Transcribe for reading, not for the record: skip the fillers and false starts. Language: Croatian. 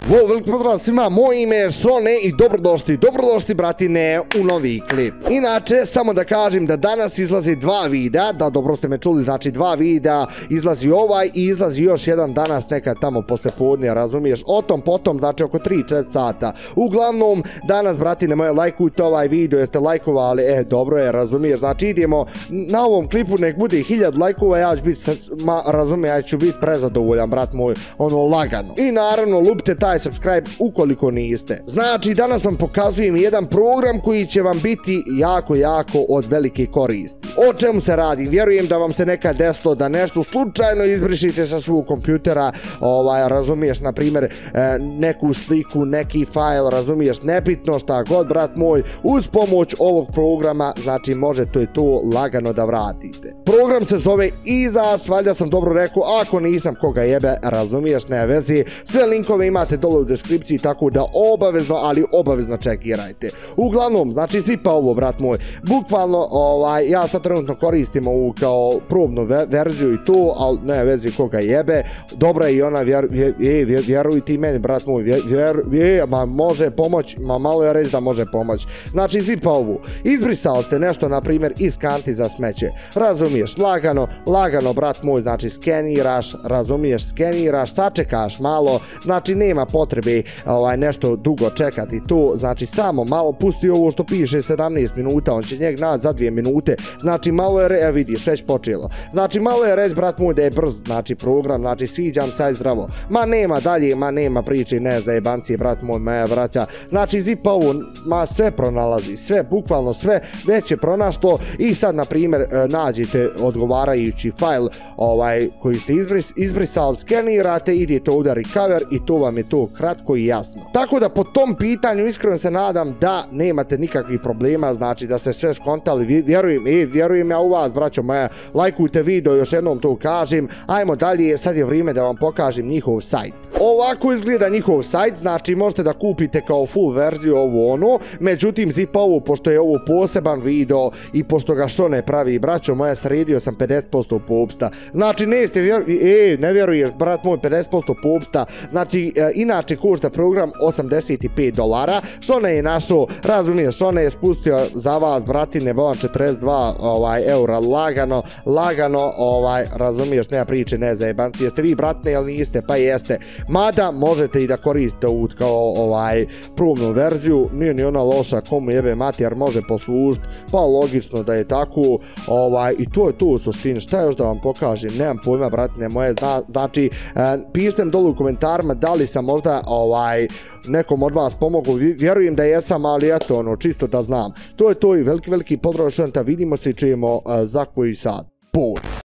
Veliki pozdrav svima, moje ime je Šone i dobrodošli bratine u novi klip. Inače, samo da kažem da danas izlazi dva videa, da dobro ste me čuli, znači dva videa, izlazi ovaj i izlazi još jedan danas nekad tamo posle podne, razumiješ, o tom potom, znači oko 3-4 sata. Uglavnom, danas bratine moje, lajkujte ovaj video, jeste lajkovali, dobro je, razumiješ, znači idemo na ovom klipu, nek bude 1000 lajkova, ja ću biti, ja ću biti prezadovoljan, brat moj, ono lagano. I naravno, lupite taj subscribe ukoliko niste. Znači, danas vam pokazujem jedan program koji će vam biti jako od velike koristi. O čemu se radi? Vjerujem da vam se nekad desilo da nešto slučajno izbrišite sa svog kompjutera, razumiješ, na primjer, neku sliku, neki fajl, razumiješ, nebitno šta god, brat moj, uz pomoć ovog programa, znači možete to lagano da vratite. Program se zove Izas, valjda sam dobro rekao, ako nisam koga jebe, razumiješ, ne vezi, sve linkove imate dole u deskripciji, tako da obavezno, ali obavezno čekirajte. Uglavnom, znači zipa ovo, brat moj, bukvalno, ja sad trenutno koristim ovu kao probnu verziju i to, ali ne vezi koga jebe, dobra je i ona, vjerujte i meni, brat moj, može pomoć, malo je reći da može pomoć. Znači zipa ovu, izbrisali ste nešto, na primjer, iz kanti za smeće, razumiješ, lagano, brat moj, znači skeniraš, razumiješ, skeniraš, sačekaš malo, znači nema potrebe nešto dugo čekati to, znači samo malo pusti ovo što piše 17 minuta, on će njeg naći za 2 minute, znači malo je, vidiš, već počelo, znači malo je reći, brat moj, da je brz, znači program, znači sviđam se zdravo, ma nema dalje, ma nema priče, ne za jebancije, brat moj, moja braća, znači zipa ovo, ma sve pronalazi, sve, bukvalno sve, već je pronašlo i sad, na primjer, nađete odgovarajući fajl koji ste izbrisali, skenirate, idete u recover i to vam je to kratko i jasno. Tako da po tom pitanju iskreno se nadam da nemate nikakvih problema, znači da se sve skontali, vjerujem ja u vas, braćo moja, lajkujte video, još jednom to kažem, ajmo dalje, sad je vrijeme da vam pokažem njihov sajt. Ovako izgleda njihov sajt, znači možete da kupite kao full verziju ovo ono, međutim zipa ovo, pošto je ovo poseban video i pošto ga Šone pravi, braćo moja, sredio sam 50% popusta, znači ne vjeruješ, brat moj, 50% popusta, znači inače košta program $85, Šone je našao, razumiješ, Šone je spustio za vas, bratine, volam 42 eura, lagano, razumiješ, nema priče, ne zajebanci, jeste vi bratne ili niste, pa jeste, mada možete i da koristite ovu kao probnu verziju, nije ni ona loša, komu jebe mater, može poslužiti, pa logično da je tako, i to je to u suštini, šta još da vam pokažem, nemam pojma, bratine moje, znači, pišite mi dole u komentarima da li sam možda nekom od vas pomogu, vjerujem da jesam, ali eto, ono, čisto da znam. To je to i veliki pozdrav, vidimo se i čujemo za koji sat. Pod.